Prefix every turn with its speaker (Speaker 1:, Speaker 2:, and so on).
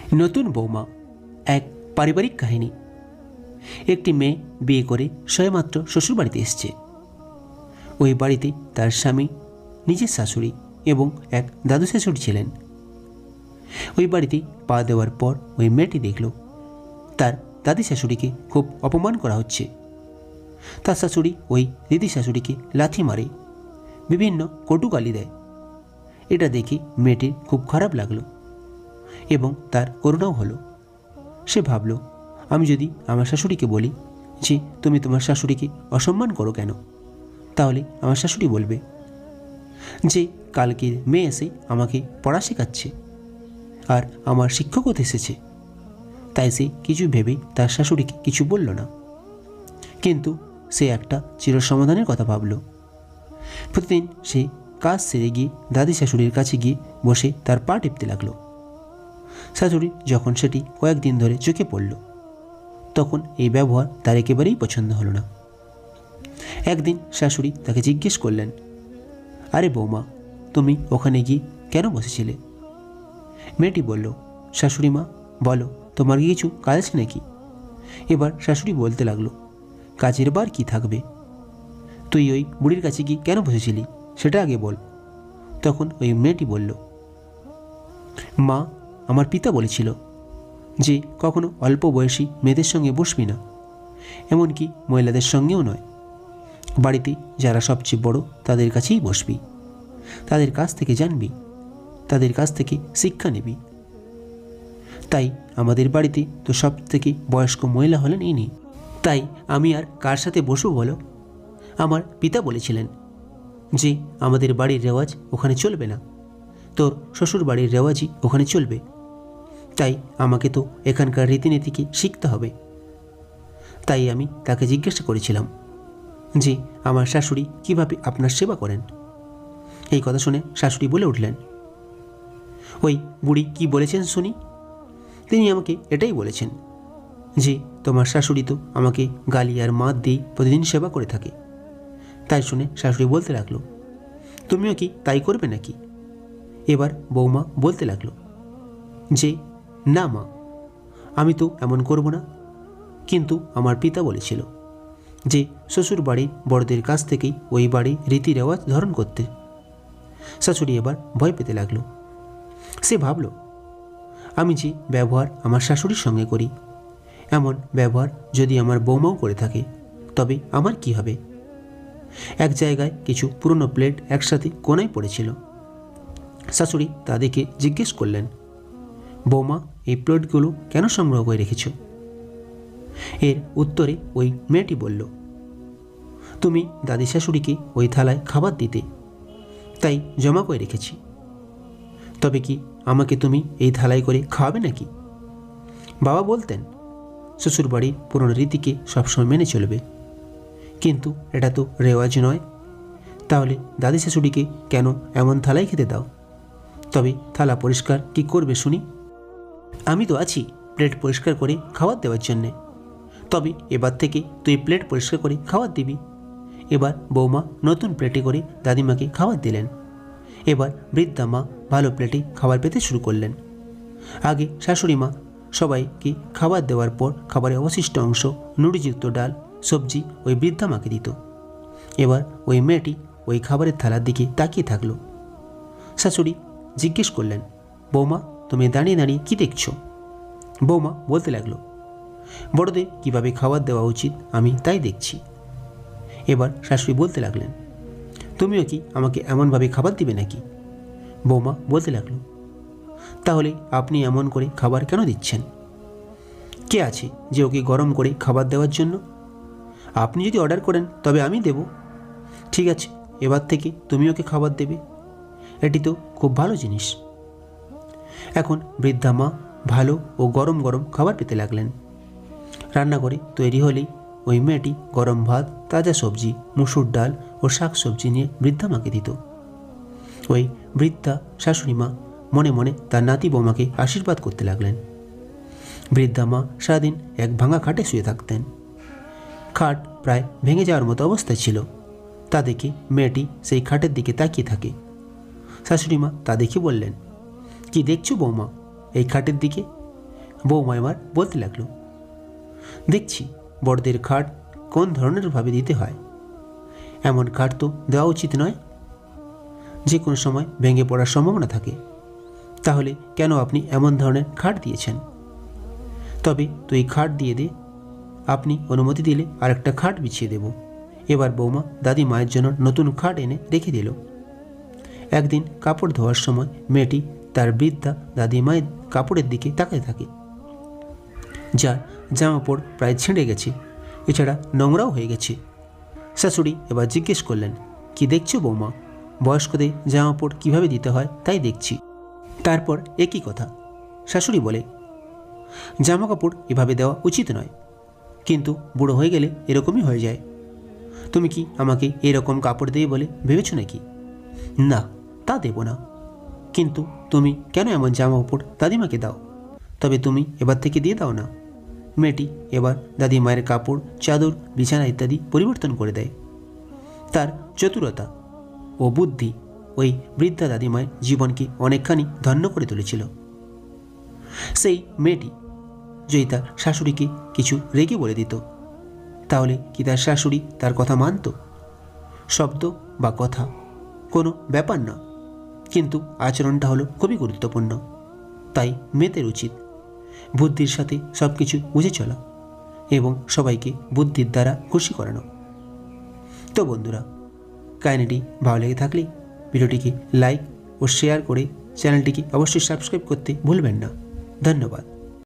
Speaker 1: নতুন বৌমা এক পারিবারিক কাহিনী। একটি মেয়ে বিয়ে করে সবেমাত্র শ্বশুরবাড়িতে এসছে। ওই বাড়িতে তার স্বামী, নিজের শাশুড়ি এবং এক দাদু শাশুড়ি ছিলেন। ওই বাড়িতে পা দেওয়ার পর ওই মেয়েটি দেখল তার দাদি শাশুড়িকে খুব অপমান করা হচ্ছে। তার শাশুড়ি ওই দিদি শাশুড়িকে লাথি মারে, বিভিন্ন কটুগালি দেয়। এটা দেখে মেয়েটির খুব খারাপ লাগলো এবং তার করুণাও হলো। সে ভাবল, আমি যদি আমার শাশুড়িকে বলি যে তুমি তোমার শাশুড়িকে অসম্মান করো কেন, তাহলে আমার শাশুড়ি বলবে যে কালকের মেয়ে এসে আমাকে পড়া শেখাচ্ছে আর আমার শিক্ষকও এসেছে। তাই সে কিছু ভেবে তার শাশুড়িকে কিছু বলল না, কিন্তু সে একটা চিরসমাধানের কথা ভাবল। প্রতিদিন সে কাজ সেরে গিয়ে দাদি শাশুড়ির কাছে গিয়ে বসে তার পা টিপতে লাগলো। শাশুড়ি যখন সেটি কয়েকদিন ধরে চোখে পড়ল, তখন এই ব্যবহার তার একেবারেই পছন্দ হলো না। একদিন শাশুড়ি তাকে জিজ্ঞেস করলেন, আরে বৌমা, তুমি ওখানে গিয়ে কেন বসেছিলে? মেয়েটি বলল, শাশুড়ি মা, বলো, তোমার কি কিছু কাজ আছে নাকি? এবার শাশুড়ি বলতে লাগলো, কাজের বার কি থাকবে? তুই ওই বুড়ির কাছে গিয়ে কেন বসেছিলি সেটা আগে বল। তখন ওই মেয়েটি বলল, মা, আমার পিতা বলেছিল যে কখনো অল্প বয়সী মেয়েদের সঙ্গে বসবি না, এমনকি মহিলাদের সঙ্গেও নয়। বাড়িতে যারা সবচেয়ে বড় তাদের কাছেই বসবি, তাদের কাছ থেকে জানবি, তাদের কাছ থেকে শিক্ষা নিবি। তাই আমাদের বাড়িতে তো সব থেকে বয়স্ক মহিলা হলেন ইনি। তাই আমি আর কার সাথে বসবো বলো? আমার পিতা বলেছিলেন যে আমাদের বাড়ির রেওয়াজ ওখানে চলবে না, তোর শ্বশুর বাড়ির রেওয়াজই ওখানে চলবে। তাই আমাকে তো এখানকার রীতিনীতিকে শিখতে হবে। তাই আমি তাকে জিজ্ঞাসা করেছিলাম যে আমার শাশুড়ি কিভাবে আপনার সেবা করেন। এই কথা শুনে শাশুড়ি বলে উঠলেন, ওই বুড়ি কি বলেছেন শুনি? তিনি আমাকে এটাই বলেছেন যে তোমার শাশুড়ি তো আমাকে গালি আর মাত দিয়ে প্রতিদিন সেবা করে থাকে। তাই শুনে শাশুড়ি বলতে লাগলো, তুমিও কি তাই করবে নাকি? এবার বৌমা বলতে লাগলো যে না মা, আমি তো এমন করব না, কিন্তু আমার পিতা বলেছিল যে শ্বশুর বাড়ির বড়দের কাছ থেকেই ওই বাড়ি রীতি রেওয়াজ ধারণ করতে। শাশুড়ি এবার ভয় পেতে লাগলো। সে ভাবল, আমি যে ব্যবহার আমার শাশুড়ির সঙ্গে করি, এমন ব্যবহার যদি আমার বৌমাও করে থাকে তবে আমার কি হবে? এক জায়গায় কিছু পুরনো প্লেট একসাথে কোনায় পড়েছিল। শাশুড়ি তা দেখে জিজ্ঞেস করলেন, বৌমা, এই প্লেটগুলো কেন সংগ্রহ করে রেখেছ? এর উত্তরে ওই মেয়েটি বলল, তুমি দাদি শাশুড়িকে ওই থালায় খাবার দিতে, তাই জমা করে রেখেছি। তবে কি আমাকে তুমি এই থালায় করে খাওয়াবে নাকি? বাবা বলতেন, শ্বশুরবাড়ির পুরনো রীতিকে সবসময় মেনে চলবে, কিন্তু এটা তো রেওয়াজ নয়। তাহলে দাদি শাশুড়িকে কেন এমন থালায় খেতে দাও? তবে থালা পরিষ্কার কি করবে শুনি? আমি তো আছি প্লেট পরিষ্কার করে খাবার দেওয়ার জন্যে। তবে এবার থেকে তুই প্লেট পরিষ্কার করে খাবার দিবি। এবার বৌমা নতুন প্লেটে করে দাদিমাকে খাবার দিলেন। এবার বৃদ্ধা মা ভালো প্লেটে খাবার পেতে শুরু করলেন। আগে শাশুড়ি মা সবাইকে খাবার দেওয়ার পর খাবারের অবশিষ্ট অংশ, নুড়িযুক্ত ডাল, সবজি ওই বৃদ্ধা মাকে দিত। এবার ওই মেয়েটি ওই খাবারের থালার দিকে তাকিয়ে থাকলো। শাশুড়ি জিজ্ঞেস করলেন, বৌমা, তুমি দাঁড়িয়ে দাঁড়িয়ে কি দেখছো? বৌমা বলতে লাগলো, বড়দের কিভাবে খাবার দেওয়া উচিত আমি তাই দেখছি। এবার শাশুড়ি বলতে লাগলেন, তুমিও কি আমাকে এমনভাবে খাবার দিবে নাকি? বৌমা বলতে লাগলো, তাহলে আপনি এমন করে খাবার কেন দিচ্ছেন? কে আছে যে ওকে গরম করে খাবার দেওয়ার জন্য? আপনি যদি অর্ডার করেন তবে আমি দেব। ঠিক আছে, এবার থেকে তুমি ওকে খাবার দেবে। এটি তো খুব ভালো জিনিস। এখন বৃদ্ধা মা ভালো ও গরম গরম খাবার পেতে লাগলেন। রান্নাঘরে তৈরি হলেই ওই মেয়েটি গরম ভাত, তাজা সবজি, মুসুর ডাল ও শাক সবজি নিয়ে বৃদ্ধা মাকে দিত। ওই বৃদ্ধা শাশুড়ি মা মনে মনে তার নাতি বৌমাকে আশীর্বাদ করতে লাগলেন। বৃদ্ধা মা সারাদিন এক ভাঙা খাটে শুয়ে থাকতেন। খাট প্রায় ভেঙে যাওয়ার মতো অবস্থায় ছিল। তা দেখে মেয়েটি সেই খাটের দিকে তাকিয়ে থাকে। শাশুড়ি মা তা দেখে বললেন, কি দেখছো বৌমা এই খাটের দিকে? বৌমা এবার বলতে লাগলো, দেখছি বড়দের খাট কোন ধরনের ভাবে দিতে হয়। এমন খাট তো দেওয়া উচিত নয়, যে কোনো সময় ভেঙে পড়ার সম্ভাবনা থাকে। তাহলে কেন আপনি এমন ধরনের খাট দিয়েছেন? তবে তুই খাট দিয়ে দে, আপনি অনুমতি দিলে আরেকটা খাট বিছিয়ে দেব। এবার বৌমা দাদি মায়ের জন্য নতুন খাট এনে রেখে দিল। একদিন কাপড় ধোয়ার সময় মেয়েটি তার বৃদ্ধা দাদি মায়ের কাপড়ের দিকে তাকাতে থাকে, যার জামাকাপড় প্রায় ছিঁড়ে গেছে, এছাড়া নোংরাও হয়ে গেছে। শাশুড়ি এবার জিজ্ঞেস করলেন, কি দেখছো বৌমা? বয়স্কদের জামাকাপড় কীভাবে দিতে হয় তাই দেখছি। তারপর একই কথা শাশুড়ি বলে, জামাকাপড় এভাবে দেওয়া উচিত নয়, কিন্তু বুড়ো হয়ে গেলে এরকমই হয়ে যায়। তুমি কি আমাকে এরকম কাপড় দিয়ে বলে ভেবেছো নাকি? না, তা দেব না। কিন্তু তুমি কেন এমন জামাকাপড় দাদিমাকে দাও? তবে তুমি এবার থেকে দিয়ে দাও না। মেয়েটি এবার দাদি মায়ের কাপড়, চাদর, বিছানা ইত্যাদি পরিবর্তন করে দেয়। তার চতুরতা ও বুদ্ধি ওই বৃদ্ধা দাদিমায়ের জীবনকে অনেকখানি ধন্য করে তুলেছিল। সেই মেয়েটি যদি তার শাশুড়িকে কিছু রেগে বলে দিত, তাহলে কি তার শাশুড়ি তার কথা মানত? শব্দ বা কথা কোনো ব্যাপার না, কিন্তু আচরণটা হলো খুবই গুরুত্বপূর্ণ। তাই মেয়েদের উচিত বুদ্ধির সাথে সব কিছু বুঝে চলা এবং সবাইকে বুদ্ধির দ্বারা খুশি করানো। তো বন্ধুরা, কাহিনীটি ভালো লেগে থাকলে ভিডিওটিকে লাইক ও শেয়ার করে চ্যানেলটিকে অবশ্যই সাবস্ক্রাইব করতে ভুলবেন না। ধন্যবাদ।